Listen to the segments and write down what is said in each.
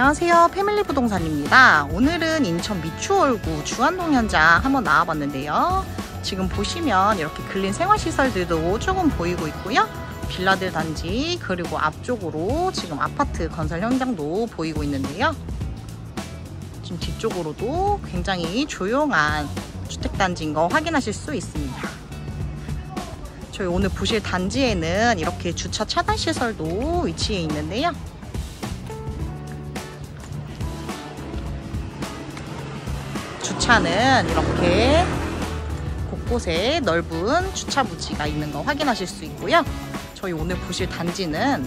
안녕하세요, 패밀리 부동산입니다. 오늘은 인천 미추홀구 주안동 현장 한번 나와봤는데요. 지금 보시면 이렇게 근린 생활시설들도 조금 보이고 있고요. 빌라들 단지 그리고 앞쪽으로 지금 아파트 건설 현장도 보이고 있는데요. 지금 뒤쪽으로도 굉장히 조용한 주택단지인 거 확인하실 수 있습니다. 저희 오늘 보실 단지에는 이렇게 주차 차단시설도 위치해 있는데요. 주차는 이렇게 곳곳에 넓은 주차 부지가 있는 거 확인하실 수 있고요. 저희 오늘 보실 단지는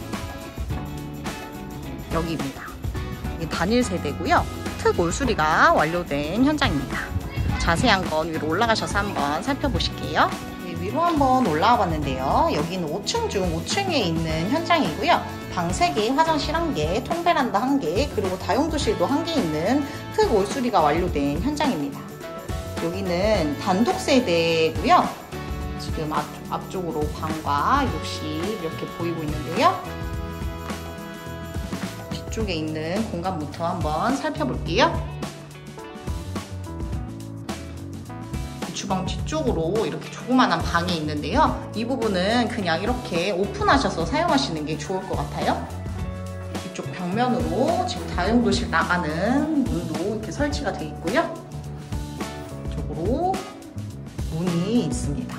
여기입니다. 이게 단일 세대고요. 특 올수리가 완료된 현장입니다. 자세한 건 위로 올라가셔서 한번 살펴보실게요. 위로 한번 올라와 봤는데요. 여기는 5층 중 5층에 있는 현장이고요. 방 3개, 화장실 1개, 통베란다 1개, 그리고 다용도실도 1개 있는 특 올수리가 완료된 현장입니다. 여기는 단독 세대고요. 지금 앞쪽으로 방과 욕실 이렇게 보이고 있는데요. 뒤쪽에 있는 공간부터 한번 살펴볼게요. 주방 뒤쪽으로 이렇게 조그만한 방이 있는데요. 이 부분은 그냥 이렇게 오픈하셔서 사용하시는 게 좋을 것 같아요. 이쪽 벽면으로 지금 다용도실 나가는 문도 이렇게 설치가 되어 있고요. 이쪽으로 문이 있습니다.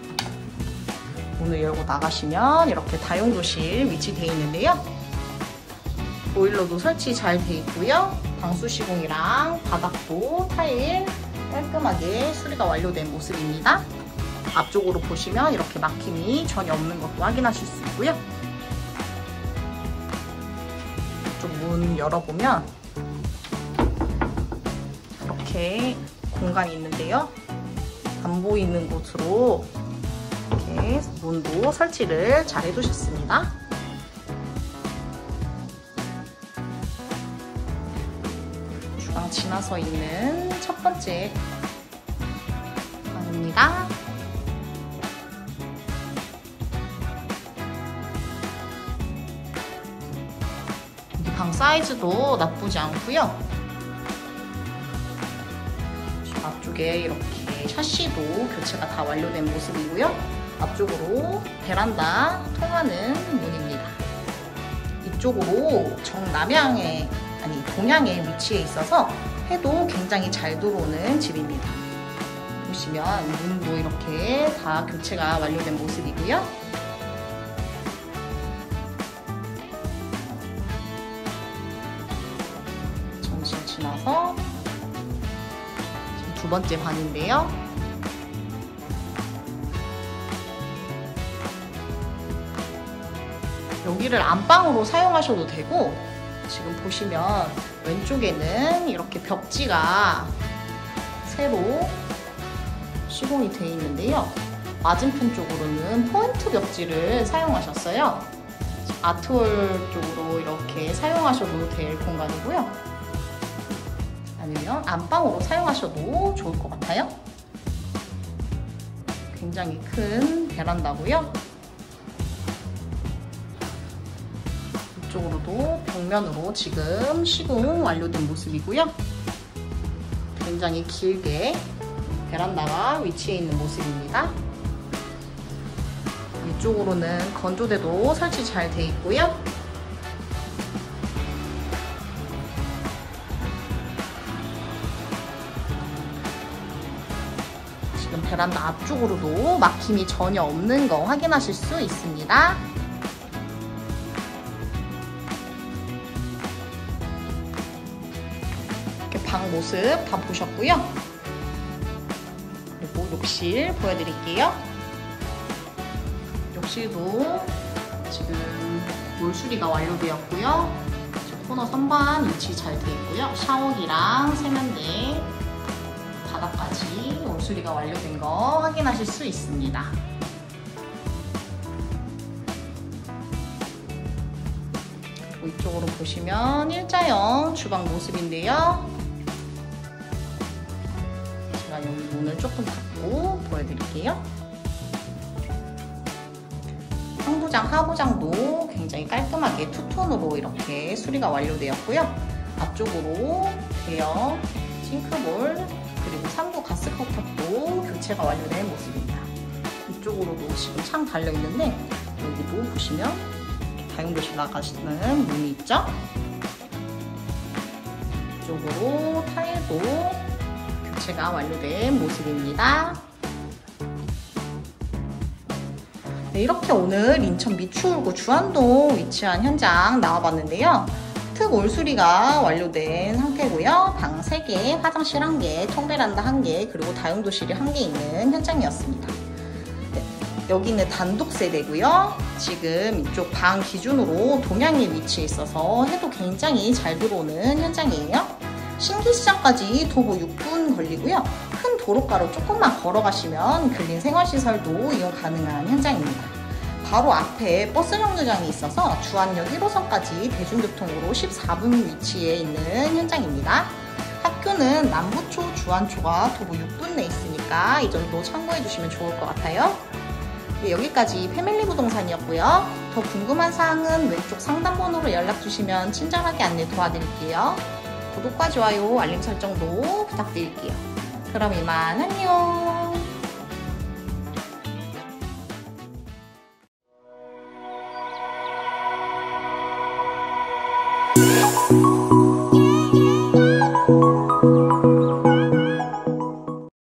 문을 열고 나가시면 이렇게 다용도실 위치되어 있는데요. 보일러도 설치 잘 되어 있고요. 방수 시공이랑 바닥도 타일 깔끔하게 수리가 완료된 모습입니다. 앞쪽으로 보시면 이렇게 막힘이 전혀 없는 것도 확인하실 수 있고요. 이쪽 문 열어보면 이렇게 공간이 있는데요. 안 보이는 곳으로 이렇게 문도 설치를 잘 해두셨습니다. 주방 지나서 있는 첫 번째 방입니다. 여기 방 사이즈도 나쁘지 않고요. 앞쪽에 이렇게 샤시도 교체가 다 완료된 모습이고요. 앞쪽으로 베란다 통하는 문입니다. 이쪽으로 정남향에 동향에 위치해 있어서 해도 굉장히 잘 들어오는 집입니다. 보시면 문도 이렇게 다 교체가 완료된 모습이고요. 정실 지나서 지금 두 번째 방인데요. 여기를 안방으로 사용하셔도 되고, 지금 보시면 왼쪽에는 이렇게 벽지가 새로 시공이 되어 있는데요. 맞은편 쪽으로는 포인트 벽지를 사용하셨어요. 아트월 쪽으로 이렇게 사용하셔도 될 공간이고요. 아니면 안방으로 사용하셔도 좋을 것 같아요. 굉장히 큰 베란다고요. 이쪽으로도 벽면으로 지금 시공 완료된 모습이고요. 굉장히 길게 베란다가 위치해 있는 모습입니다. 이쪽으로는 건조대도 설치 잘 되어 있고요. 지금 베란다 앞쪽으로도 막힘이 전혀 없는 거 확인하실 수 있습니다. 방 모습 다 보셨고요. 그리고 욕실 보여드릴게요. 욕실도 지금 올수리가 완료되었고요. 코너 선반 위치 잘 되어 있고요. 샤워기랑 세면대, 바닥까지 올수리가 완료된 거 확인하실 수 있습니다. 그리고 이쪽으로 보시면 일자형 주방 모습인데요. 여기 문을 조금 닫고 보여드릴게요. 상부장, 하부장도 굉장히 깔끔하게 투톤으로 이렇게 수리가 완료되었고요. 앞쪽으로 대형 싱크볼 그리고 상부 가스 컵탑도 교체가 완료된 모습입니다. 이쪽으로도 지금 창 달려있는데 여기도 보시면 다용도실 나가시는 문이 있죠? 이쪽으로 타일도 교체가 완료된 모습입니다. 네, 이렇게 오늘 인천 미추홀구 주안동 위치한 현장 나와봤는데요. 특 올수리가 완료된 상태고요. 방 3개, 화장실 1개, 통베란다 1개, 그리고 다용도실이 1개 있는 현장이었습니다. 네, 여기는 단독 세대고요. 지금 이쪽 방 기준으로 동양에 위치해 있어서 해도 굉장히 잘 들어오는 현장이에요. 신기시장까지 도보 6분 걸리고요. 큰 도로가로 조금만 걸어가시면 근린 생활시설도 이용 가능한 현장입니다. 바로 앞에 버스 정류장이 있어서 주안역 1호선까지 대중교통으로 14분 위치에 있는 현장입니다. 학교는 남부초, 주안초가 도보 6분 내에 있으니까 이 점도 참고해 주시면 좋을 것 같아요. 네, 여기까지 패밀리 부동산이었고요. 더 궁금한 사항은 왼쪽 상담번호로 연락 주시면 친절하게 안내 도와드릴게요. 구독과 좋아요, 알림 설정도 부탁드릴게요. 그럼 이만 안녕.